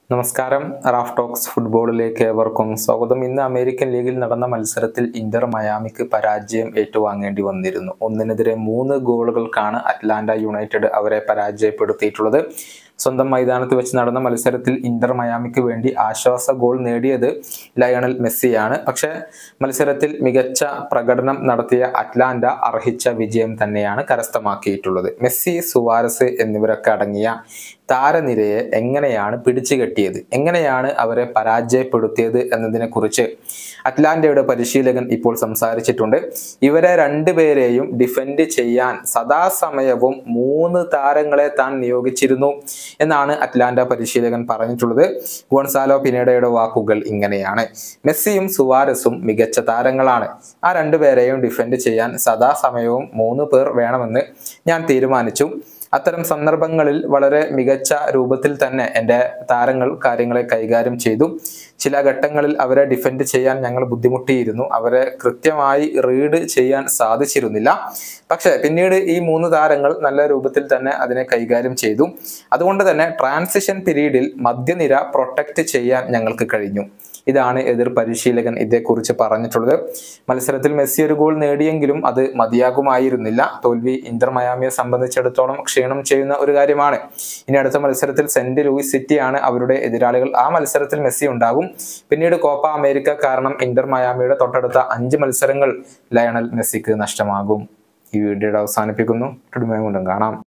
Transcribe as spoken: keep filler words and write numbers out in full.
നമസ്കാരം. Raf talks ഫുട്ബോളിലേക്ക് ഏവർക്കും സ്വാഗതം. ഇന്ന് അമേരിക്കൻ ലീഗിൽ നടന്ന മത്സരത്തിൽ ഇന്റർ മയാമിക്ക് പരാജയം ഏറ്റുവാങ്ങേണ്ടി വന്നിരുന്നു. ഒന്നിനെതിരെ മൂന്ന് ഗോളുകൾക്കാണ് അറ്റ്ലാന്റ യുണൈറ്റഡ് അവരെ പരാജയപ്പെടുത്തിയിട്ടുള്ളത്. സ്വന്തം മൈതാനത്ത് വെച്ച് നടന്ന മത്സരത്തിൽ ഇന്റർ മയാമിക്ക് വേണ്ടി ആശ്വാസ ഗോൾ നേടിയത് ലയണൽ മെസ്സിയാണ്. പക്ഷേ മത്സരത്തിൽ മികച്ച പ്രകടനം നടത്തിയ അറ്റ്ലാന്റ അർഹിച്ച വിജയം തന്നെയാണ് കരസ്ഥമാക്കിയിട്ടുള്ളത്. മെസ്സി, സുവാരസ് എന്നിവരൊക്കെ അടങ്ങിയ താരനിരയെ എങ്ങനെയാണ് പിടിച്ചു കെട്ടിയത്, എങ്ങനെയാണ് അവരെ പരാജയപ്പെടുത്തിയത് എന്നതിനെ കുറിച്ച് അറ്റ്ലാന്റയുടെ പരിശീലകൻ ഇപ്പോൾ സംസാരിച്ചിട്ടുണ്ട്. ഇവരെ രണ്ടുപേരെയും ഡിഫെൻഡ് ചെയ്യാൻ സദാസമയവും മൂന്ന് താരങ്ങളെ താൻ നിയോഗിച്ചിരുന്നു എന്നാണ് അറ്റ്ലാന്റ പരിശീലകൻ പറഞ്ഞിട്ടുള്ളത്. ഗോൺസാലോ പിനേഡയുടെ വാക്കുകൾ ഇങ്ങനെയാണ്: മെസ്സിയും സുവാരസും മികച്ച താരങ്ങളാണ്. ആ രണ്ടുപേരെയും ഡിഫെൻഡ് ചെയ്യാൻ സദാസമയവും മൂന്ന് പേർ വേണമെന്ന് ഞാൻ തീരുമാനിച്ചു. അത്തരം സന്ദർഭങ്ങളിൽ വളരെ മികച്ച രൂപത്തിൽ തന്നെ എൻ്റെ താരങ്ങൾ കാര്യങ്ങളെ കൈകാര്യം ചെയ്തു. ചില ഘട്ടങ്ങളിൽ അവരെ ഡിഫെൻഡ് ചെയ്യാൻ ഞങ്ങൾ ബുദ്ധിമുട്ടിയിരുന്നു. അവരെ കൃത്യമായി റീഡ് ചെയ്യാൻ സാധിച്ചിരുന്നില്ല. പക്ഷെ പിന്നീട് ഈ മൂന്ന് താരങ്ങൾ നല്ല രൂപത്തിൽ തന്നെ അതിനെ കൈകാര്യം ചെയ്തു. അതുകൊണ്ട് തന്നെ ട്രാൻസിഷൻ പീരീഡിൽ മധ്യനിര പ്രൊട്ടക്റ്റ് ചെയ്യാൻ ഞങ്ങൾക്ക് കഴിഞ്ഞു. ഇതാണ് എതിർ പരിശീലകൻ ഇതേക്കുറിച്ച് പറഞ്ഞിട്ടുള്ളത്. മത്സരത്തിൽ മെസ്സി ഒരു ഗോൾ നേടിയെങ്കിലും അത് മതിയാകുമായിരുന്നില്ല. തോൽവി ഇന്റർ മയാമിയെ സംബന്ധിച്ചിടത്തോളം ക്ഷീണം ചെയ്യുന്ന ഒരു കാര്യമാണ്. ഇനി അടുത്ത മത്സരത്തിൽ സെന്റ് ലൂയിസ് സിറ്റിയാണ് അവരുടെ എതിരാളികൾ. ആ മത്സരത്തിൽ മെസ്സി ഉണ്ടാകും. പിന്നീട് കോപ്പ അമേരിക്ക കാരണം ഇന്റർ മയാമിയുടെ തൊട്ടടുത്ത അഞ്ച് മത്സരങ്ങൾ ലയണൽ മെസ്സിക്ക് നഷ്ടമാകും. ഈ വീഡിയോയുടെ അവസാനിപ്പിക്കുന്നു. കാണാം.